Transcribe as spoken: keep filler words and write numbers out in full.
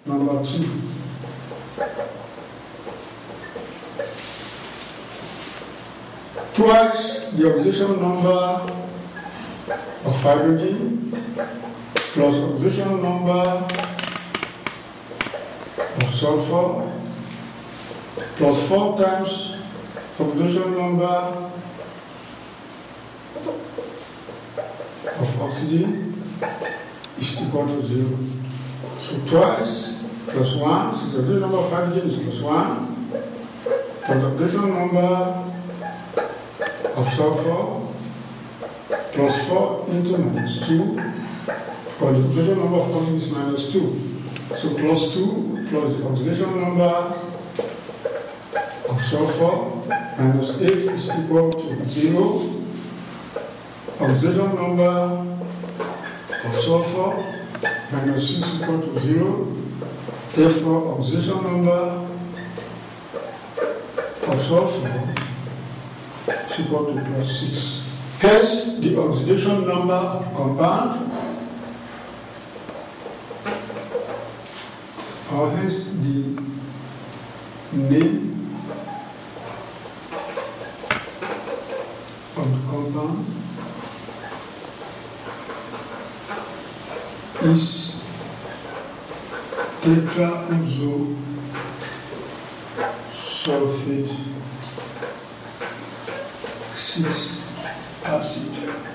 number two. Twice the oxidation number of hydrogen plus oxidation number of sulfur plus four times oxidation number of oxygen is equal to zero. So twice plus one, so the oxidation number of hydrogen is plus one, plus oxidation number of sulfur plus four into minus two, because the oxidation number of oxygen is minus two. So plus two plus the oxidation number of sulfur minus eight is equal to zero. Oxidation number of sulfur minus six is equal to zero. Therefore, oxidation number of sulfur is equal to plus six. Hence, the oxidation number of compound, or hence the name of the compound is tetraazo sulfate six acid.